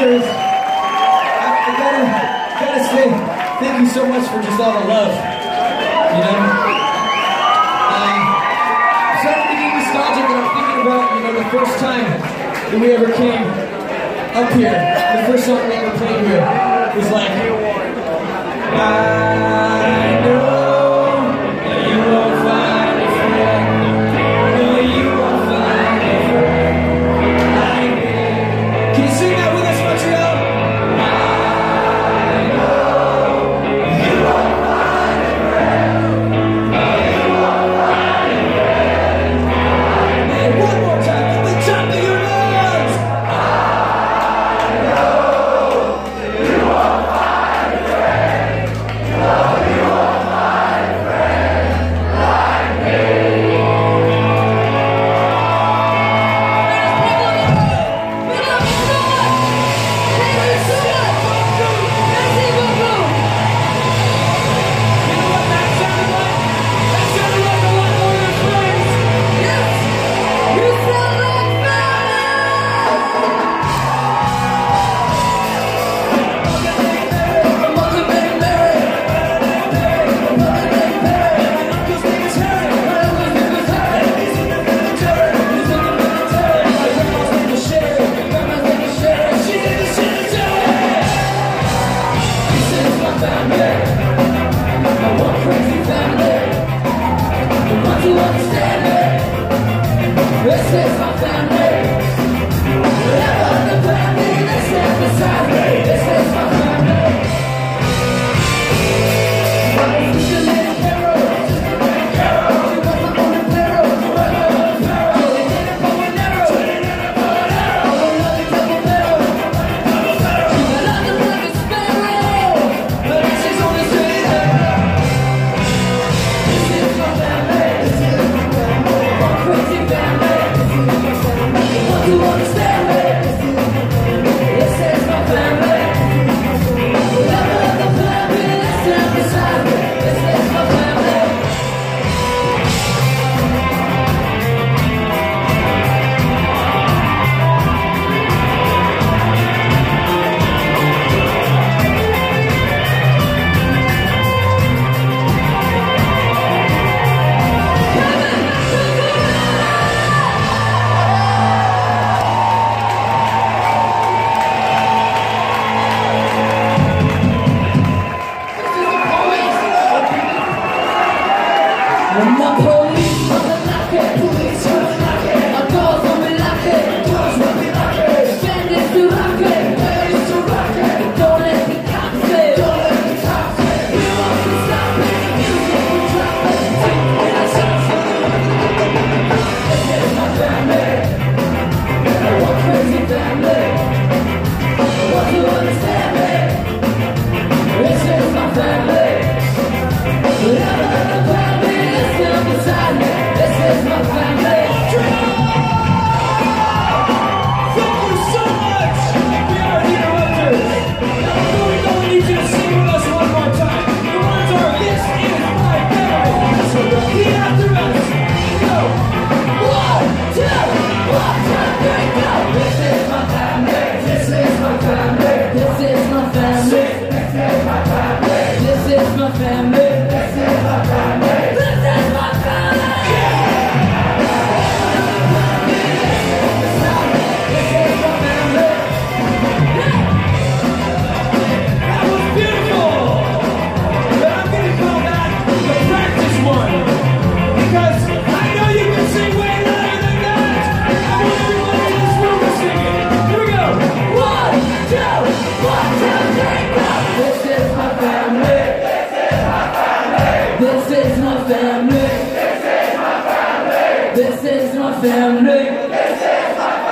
Walters. I gotta say, thank you so much for just all the love. You know? I'm starting to get nostalgic and I'm thinking about, you know, the first time that we ever came up here. The first song we ever played here was like, I know that you won't find a friend. No, you won't find a friend like me. Can you sing that with us, Montreal? I know you won't find a friend. No, you won't find a friend like me. One more time, at the top of your lungs. I know you won't find a friend. No, you won't find a friend like me. You know what that sounded like? That sounded like a lot more than friends. This is my family. Whatever the family that stands beside me. This is my family. Just a little hero. Just a little hero. You got my own hero. They did it for an arrow. Oh, another double barrel. She's another black sparrow. But she's on the street. This is my family. This is my family. One crazy family. Want to understand me? This is my family. Whatever the family that stands beside me. This is my family. When the police come and knock it, police come and knock it. Our doors will be locked, doors will be locked. Bandits to rock it, bandits to rock it. Don't let the cops in, don't let the cops in. We won't be stopping, music will drop it. Take it outside. This is my family, one crazy family. Want to understand me? This is my family. Whatever the family is still beside me. This is my family. Thank you so much. We are the Interrupters. Now before we go, we need you to sing with us one more time. The words are, this is my family. So repeat after us. Go. 1, 2, 3, go. This is my family. This is my family. This is my family. This is my family. This is my family. This is my family. This is my family. That was beautiful. But I'm going to call that the practice one. Because I know you can sing way louder than that. I want everybody in this room to sing it. Here we go. 1, 2, 3, go. This is my family. This is my family. This is my family. This is my family. This is my family.